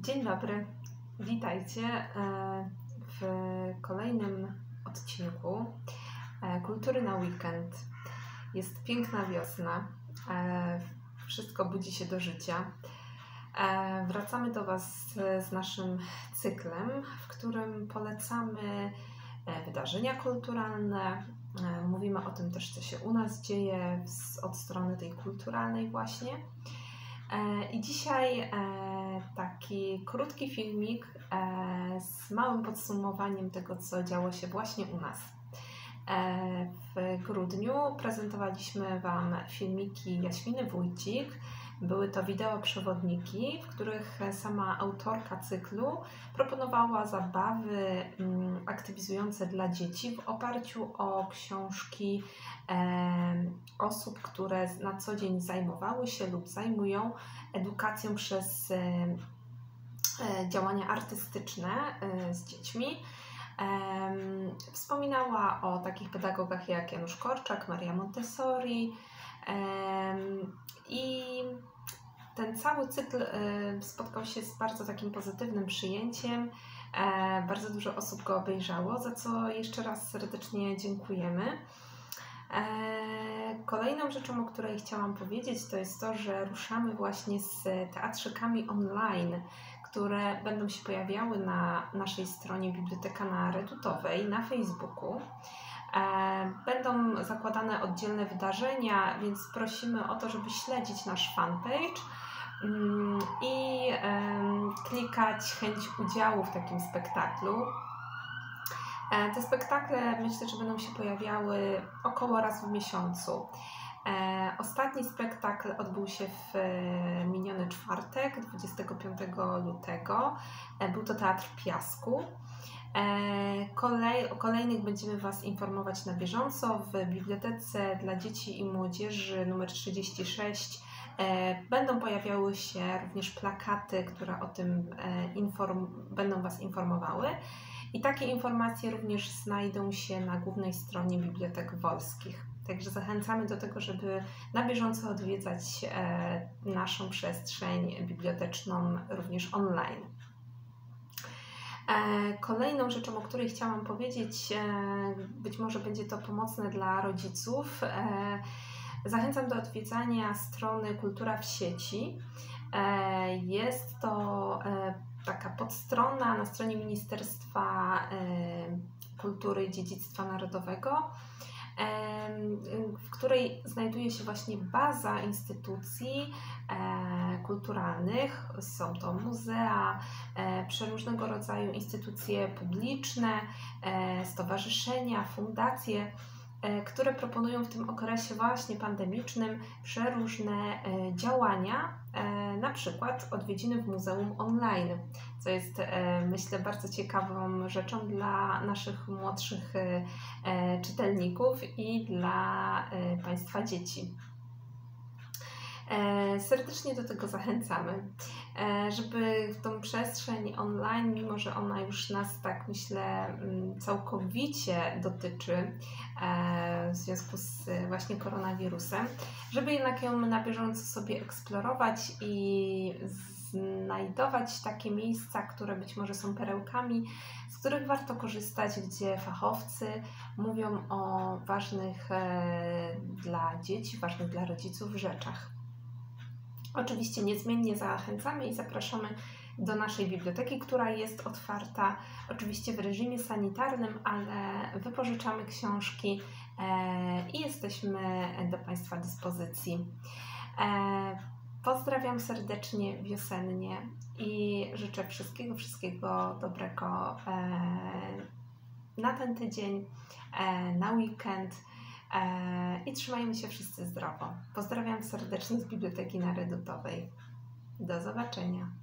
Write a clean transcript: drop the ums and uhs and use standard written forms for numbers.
Dzień dobry, witajcie w kolejnym odcinku Kultury na weekend. Jest piękna wiosna, wszystko budzi się do życia. Wracamy do Was z naszym cyklem, w którym polecamy wydarzenia kulturalne. Mówimy o tym też, co się u nas dzieje od strony tej kulturalnej właśnie. I dzisiaj taki krótki filmik z małym podsumowaniem tego, co działo się właśnie u nas. W grudniu prezentowaliśmy Wam filmiki Jaśminy Wójcik. Były to wideoprzewodniki, w których sama autorka cyklu proponowała zabawy aktywizujące dla dzieci w oparciu o książki osób, które na co dzień zajmowały się lub zajmują edukacją przez działania artystyczne z dziećmi. Wspominała o takich pedagogach jak Janusz Korczak, Maria Montessori i ten cały cykl spotkał się z bardzo takim pozytywnym przyjęciem. Bardzo dużo osób go obejrzało, za co jeszcze raz serdecznie dziękujemy. Kolejną rzeczą, o której chciałam powiedzieć, to jest to, że ruszamy właśnie z teatrzykami online, które będą się pojawiały na naszej stronie Biblioteka na Redutowej, na Facebooku. Będą zakładane oddzielne wydarzenia, więc prosimy o to, żeby śledzić nasz fanpage i klikać chęć udziału w takim spektaklu. Te spektakle myślę, że będą się pojawiały około raz w miesiącu. Ostatni spektakl odbył się w miniony czwartek, 25 lutego. Był to Teatr Piasku. O kolejnych będziemy Was informować na bieżąco. W Bibliotece dla Dzieci i Młodzieży nr 36 będą pojawiały się również plakaty, które o tym będą Was informowały. I takie informacje również znajdą się na głównej stronie Bibliotek Wolskich. Także zachęcamy do tego, żeby na bieżąco odwiedzać naszą przestrzeń biblioteczną również online. Kolejną rzeczą, o której chciałam powiedzieć, być może będzie to pomocne dla rodziców, zachęcam do odwiedzania strony Kultura w sieci. Jest to taka podstrona na stronie Ministerstwa Kultury i Dziedzictwa Narodowego, w której znajduje się właśnie baza instytucji kulturalnych. Są to muzea, przeróżnego rodzaju instytucje publiczne, stowarzyszenia, fundacje, które proponują w tym okresie właśnie pandemicznym przeróżne działania, na przykład odwiedziny w muzeum online, co jest myślę bardzo ciekawą rzeczą dla naszych młodszych czytelników i dla Państwa dzieci. Serdecznie do tego zachęcamy, żeby tą przestrzeń online, mimo że ona już nas, tak myślę, całkowicie dotyczy w związku z właśnie koronawirusem, żeby jednak ją na bieżąco sobie eksplorować i znajdować takie miejsca, które być może są perełkami, z których warto korzystać, gdzie fachowcy mówią o ważnych dla dzieci, ważnych dla rodziców rzeczach. Oczywiście niezmiennie zachęcamy i zapraszamy do naszej biblioteki, która jest otwarta oczywiście w reżimie sanitarnym, ale wypożyczamy książki i jesteśmy do Państwa dyspozycji. Pozdrawiam serdecznie, wiosennie i życzę wszystkiego dobrego na ten tydzień, na weekend. I trzymajmy się wszyscy zdrowo. Pozdrawiam serdecznie z Biblioteki na Redutowej. Do zobaczenia.